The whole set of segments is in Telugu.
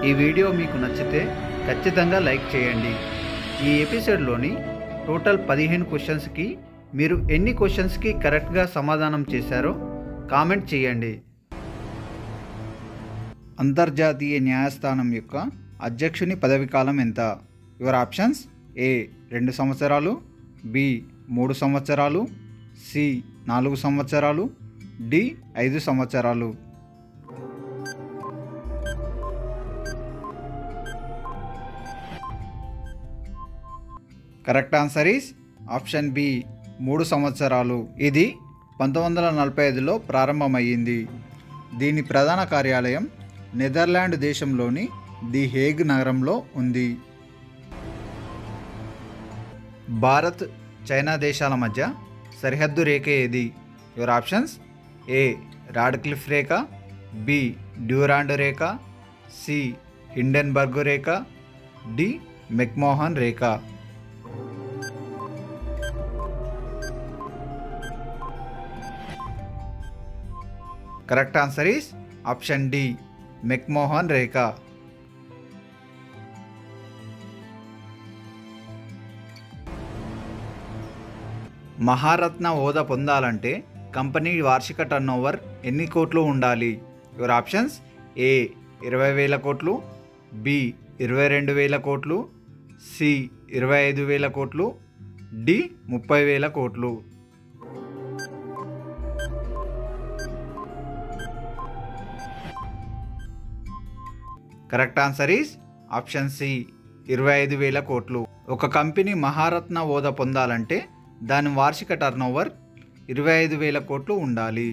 ఈ వీడియో మీకు నచ్చితే ఖచ్చితంగా లైక్ చేయండి। ఈ ఎపిసోడ్లోని టోటల్ 15 క్వశ్చన్స్కి మీరు ఎన్ని క్వశ్చన్స్కి కరెక్ట్గా సమాధానం చేశారో కామెంట్ చేయండి। అంతర్జాతీయ న్యాయస్థానం యొక్క అధ్యక్షుని పదవి కాలం ఎంత? యువర్ ఆప్షన్స్: ఏ 2 సంవత్సరాలు, బి 3 సంవత్సరాలు, సి 4 సంవత్సరాలు, డి 5 సంవత్సరాలు। Correct answer is option B 3 సంవత్సరాలు। ఇది 1945లో ప్రారంభమయ్యింది। దీని ప్రధాన కార్యాలయం నెదర్లాండ్ దేశంలోని ది హేగ్ నగరంలో ఉంది। భారత్ చైనా దేశాల మధ్య సరిహద్దు రేఖ ఏది? యువర్ ఆప్షన్స్: ఏ రాడ్క్లిఫ్ రేఖ, బి డ్యూరాండ్ రేఖ, సి హిండెన్బర్గ్ రేఖ, డి మెక్మోహన్ రేఖ। Correct answer is option D McMahon రేఖ। మహారత్న హోదా పొందాలంటే కంపెనీ వార్షిక టర్నోవర్ ఎన్ని కోట్లు ఉండాలి? యువర్ ఆప్షన్స్: ఏ 20,000 కోట్లు, బి 22,000 కోట్లు, సి 25,000 కోట్లు, డి 30,000 కోట్లు। Correct answer is option C 25,000 కోట్లు। ఒక కంపెనీ మహారత్న హోదా పొందాలంటే దాని వార్షిక టర్నోవర్ 25,000 కోట్లు ఉండాలి।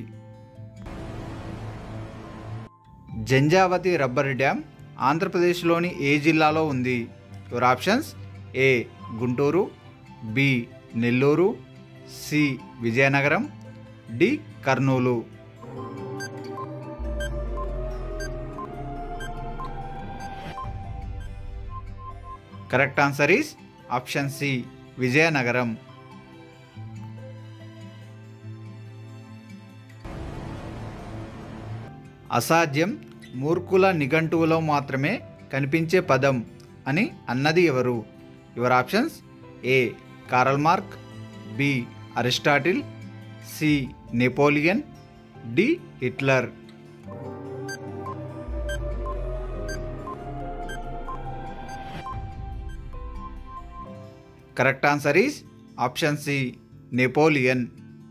జంజావతి రబ్బర్ డ్యామ్ ఆంధ్రప్రదేశ్లోని ఏ జిల్లాలో ఉంది? Your options: A Guntur, B Nellore, C Vizianagaram, D Kurnool. Correct answer is option C Vizianagaram. అసాధ్యం మూర్ఖుల నిఘంటువులో మాత్రమే కనిపించే పదం అని అన్నది ఎవరు? Your options: A Karl Marx, B Aristotle, C Napoleon, D Hitler. Correct answer is option C Napoleon.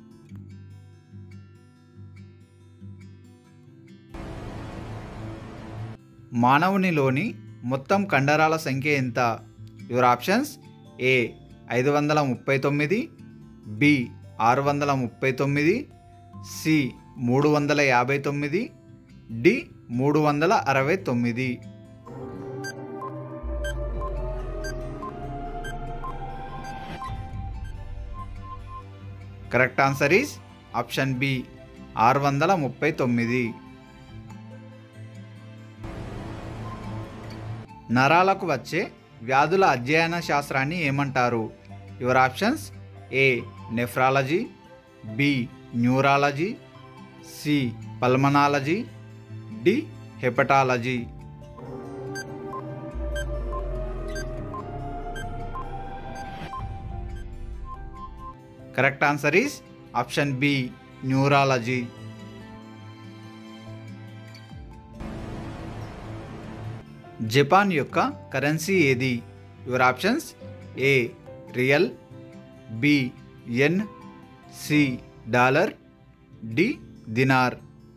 మానవునిలోని మొత్తం కండరాల సంఖ్య ఎంత? Your options: A 539, B 639, C 359, D 369। Correct answer is option B 639। నరాలకు వచ్చే వ్యాధుల అధ్యయన శాస్త్రాన్ని ఏమంటారు? Your options: A nephrology, B neurology, C pulmonology, D hepatology. Correct answer is option B neurology. Japan యొక్క కరెన్సీ ఏది? Your options: A riyal, B yen, C dollar, D dinar.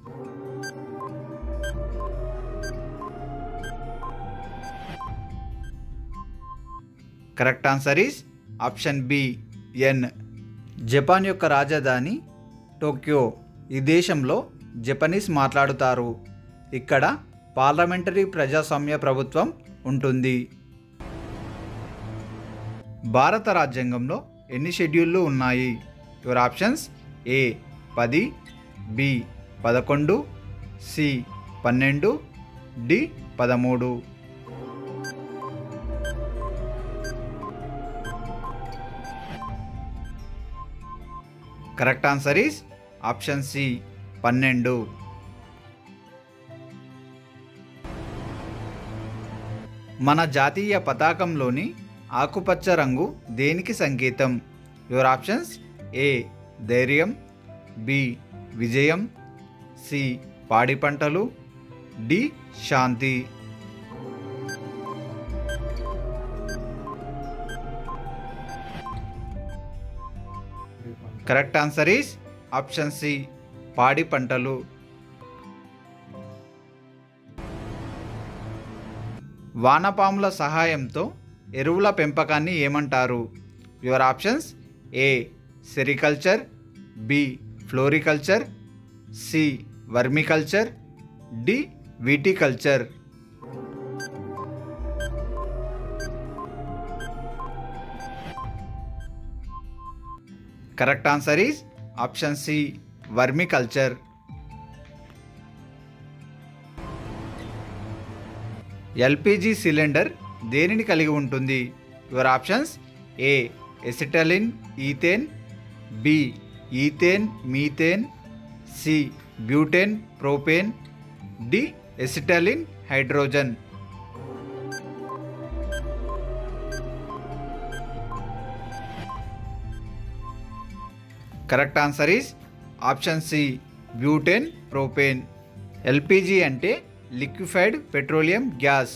Correct answer is option B yen. Japan యొక్క రాజధాని టోక్యో। ఈ దేశంలో జపనీస్ మాట్లాడుతారు। ఇక్కడ పార్లమెంటరీ ప్రజాస్వామ్య ప్రభుత్వం ఉంటుంది। భారత రాజ్యాంగంలో ఎన్ని షెడ్యూళ్ళు ఉన్నాయి? Your options: A 10, B 11, C 12, D 13। Correct answer is option C 12। మన జాతీయ పతాకంలోని ఆకుపచ్చ రంగు దేనికి సంకేతం? యువర్ ఆప్షన్స్: ఏ ధైర్యం, బి విజయం, సి పాడి పంటలు, డి శాంతి. Correct answer is option C పాడి పంటలు. వానపాముల సహాయంతో ఎరువుల పెంపకాన్ని ఏమంటారు? Your options: A sericulture, B floriculture, C vermiculture, D viticulture. Correct answer is option C vermiculture. LPG cylinder దేనిని కలిగి ఉంటుంది? Your options: A acetylene ethane, B ethane methane, C butane propane, D acetylene hydrogen. Correct answer is option C butane propane. LPG అంటే లిక్విఫైడ్ పెట్రోలియం గ్యాస్.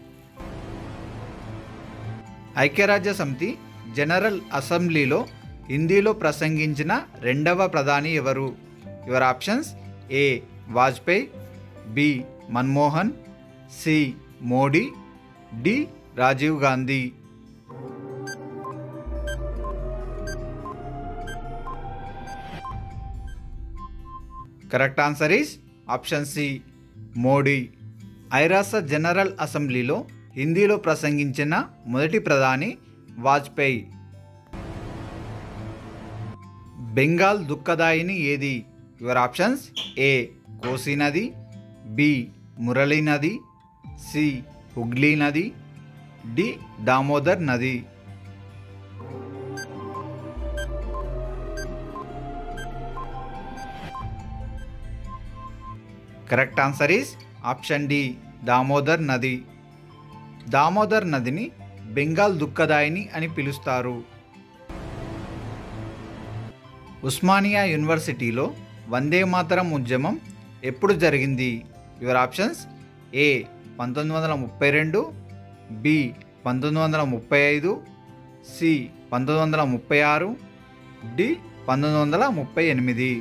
ఐక్యరాజ్య సమితి జనరల్ అసెంబ్లీలో హిందీలో ప్రసంగించిన రెండవ ప్రధాని ఎవరు? Your options: A Vajpayee, B Manmohan, C Modi, D Rajiv Gandhi. Correct answer is option C Modi. ఐరాస జనరల్ అసెంబ్లీలో హిందీలో ప్రసంగించిన మొదటి ప్రధాని వాజ్పేయి. బెంగాల్ దుఃఖదాయిని ఏది? యువర్ ఆప్షన్స్: ఏ కోసి నది, బి మురళీ నది, సి హుగ్లీ నది, డి దామోదర్ నది. Correct answer is option D Damodar నది. దామోదర్ నదిని బెంగాల్ దుఃఖదాయిని అని పిలుస్తారు. ఉస్మానియా యూనివర్సిటీలో వందే మాతరం ఉద్యమం ఎప్పుడు జరిగింది? Your options: A 1932, B 1935, C 1936, D 1938.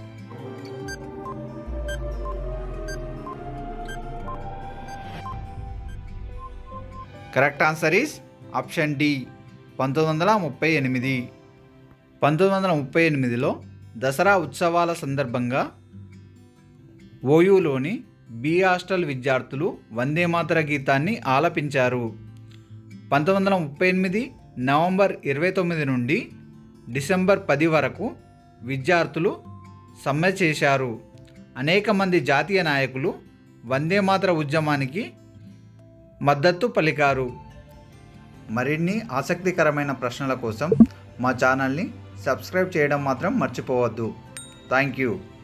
Correct answer is option D 1938. 1938లో దసరా ఉత్సవాల సందర్భంగా ఓయూలోని బి హాస్టల్ విద్యార్థులు వందే మాతర గీతాన్ని ఆలపించారు. 1938 నవంబర్ 29 నుండి డిసెంబర్ 10 వరకు విద్యార్థులు సమ్మె చేశారు. అనేక మంది జాతీయ నాయకులు వందే మాతర ఉద్యమానికి మద్దతు పలికారు. మరిన్ని ఆసక్తికరమైన ప్రశ్నల కోసం మా ఛానల్ని సబ్స్క్రైబ్ చేయడం మాత్రం మర్చిపోవద్దు. Thank you.